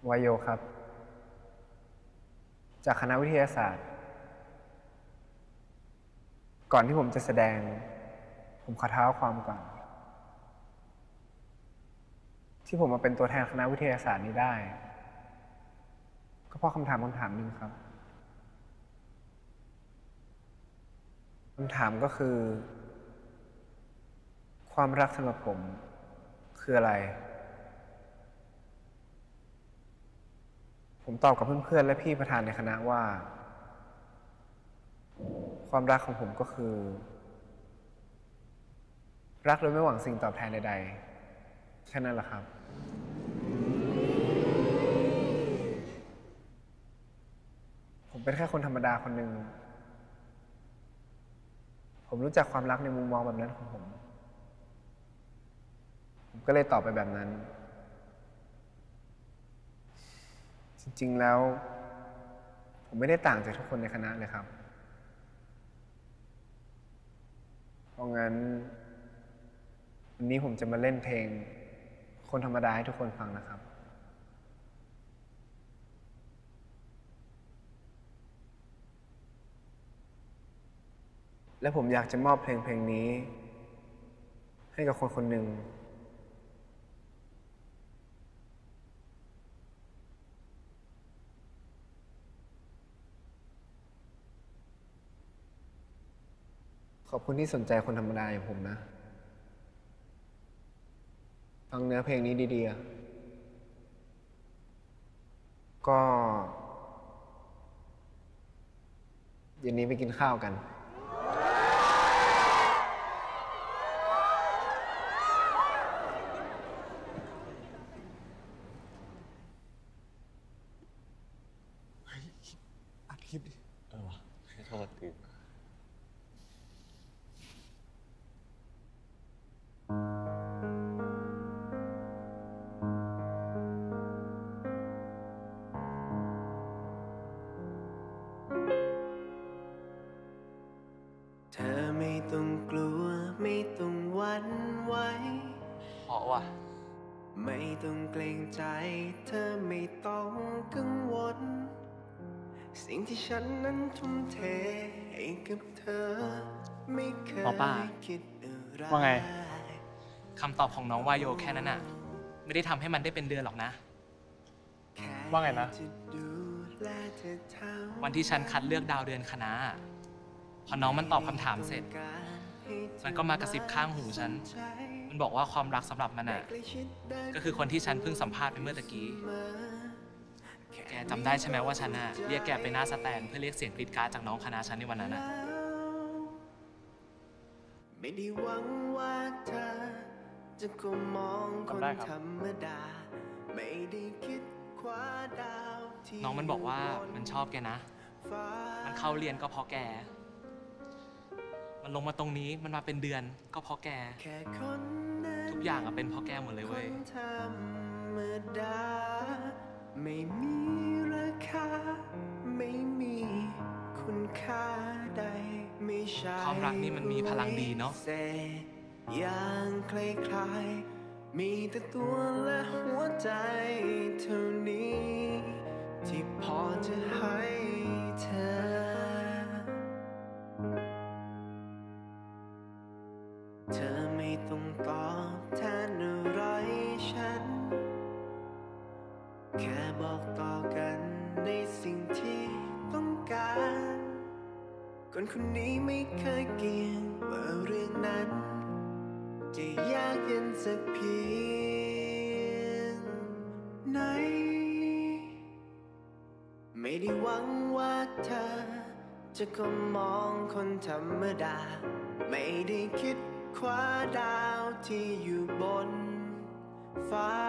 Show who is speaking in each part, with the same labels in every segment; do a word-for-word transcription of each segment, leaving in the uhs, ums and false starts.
Speaker 1: วายโยครับจากคณะวิทยาศาสตร์ก่อนที่ผมจะแสดงผมขอเท้าความก่อนที่ผมมาเป็นตัวแทนคณะวิทยาศาสตร์นี้ได้ก็เพราะคำถามคำถามหนึ่งครับคำถามก็คือความรักสำหรับผมคืออะไรผมตอบกับเพื่อนๆและพี่ประธานในคณะว่าความรักของผมก็คือรักโดยไม่หวังสิ่งตอบแทนใดๆแค่นั้นแหละครับผมเป็นแค่คนธรรมดาคนหนึ่งผมรู้จักความรักในมุมมองแบบนั้นของผมผมก็เลยตอบไปแบบนั้นจริงๆแล้วผมไม่ได้ต่างจากทุกคนในคณะเลยครับเพราะงั้นวันนี้ผมจะมาเล่นเพลงคนธรรมดาให้ทุกคนฟังนะครับและผมอยากจะมอบเพลงเพลงนี้ให้กับคนคนหนึ่งขอบคุณที่สนใจคนธรรมดาอย่างผมนะฟังเนื้อเพลงนี้ดีๆก็เย็นนี้ไปกินข้าวกัน
Speaker 2: อัดคลิปดิเออวะโทษที
Speaker 3: เธอไม่ต้องกลัวไม่ต้องหวั่นไหว
Speaker 2: เพราะว่า
Speaker 3: ไม่ต้องเกรงใจเธอไม่ต้องกังวลสิ่งที่ฉันนั้นทุ่มเทให้กับเธอไม่เคยคิดอะไร
Speaker 4: ว่าไงคำตอบของน้องวายโยแค่นั้นน่ะไม่ได้ทำให้มันได้เป็นเดือนหรอกนะ
Speaker 2: ว่าไงนะ
Speaker 4: วันที่ฉันคัดเลือกดาวเดือนคณะพอน้องมันตอบคำถามเสร็จมันก็มากระซิบข้างหูฉันมันบอกว่าความรักสำหรับมันน่ะก็คือคนที่ฉันเพิ่งสัมภาษณ์ไปเมื่อตะกี้แกจำได้ใช่ไหมว่าฉันน่ะเรียกแกไปหน้าสแตนเพื่อเรียกเสียงกรี๊ดกราร์ดจากน้องคณะฉันในวันนั้นน่ะ
Speaker 3: ไม่ได้หวังว่าเธอจะก็มองคนธรรมดาไม่ได้คิดคว้าดาวที่
Speaker 4: น้องมันบอกว่ามันชอบแกนะมันเข้าเรียนก็เพราะแกมันลงมาตรงนี้มันมาเป็นเดือนก็เพราะแกทุกอย่างอะเป็นเพราะแกหมดเลยเว้ย
Speaker 3: ไม่มีราคาไม่มีคุณค่าใดไม่ใช่
Speaker 4: ความรักนี่มันมีพลังดีเนาะ
Speaker 3: อย่างคล้ายๆมีแต่ตัวและหัวใจเท่านี้ที่พอจะให้เธอเธอไม่ต้องตอบแทนอะไรฉันแค่บอกต่อกันในสิ่งที่ต้องการคนคนนี้ไม่เคยเกี่ยงว่าเรื่องนั้นจะยากเย็นสักเพียงไหนไม่ได้หวังว่าเธอจะก็มองคนธรรมดาไม่ได้คิดคว้าดาวที่อยู่บนฟ้า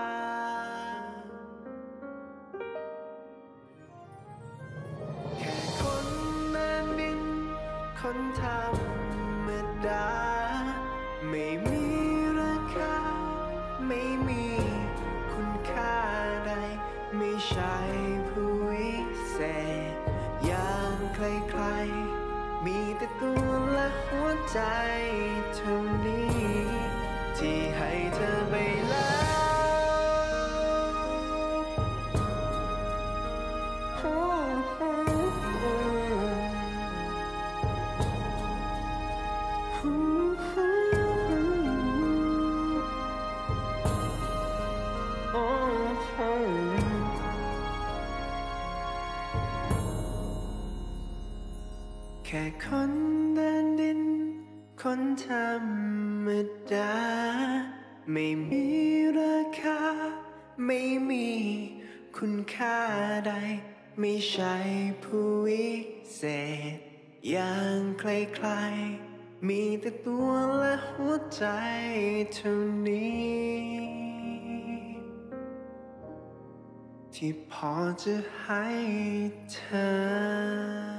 Speaker 3: แค่คนหน้าดินคนธรรมดาไม่มีราคาไม่มีคุณค่าใดไม่ใช่ผู้วิเศษอย่างใครๆมีแต่ตัวและหัวใจเท่านี้ที่ให้เธอไปแล้วแค่คนเดินดินคนธรรมดาไม่มีราคาไม่มีคุณค่าใดไม่ใช่ผู้วิเศษอย่างใครๆมีแต่ตัวและหัวใจเท่านี้ที่พอจะให้เธอ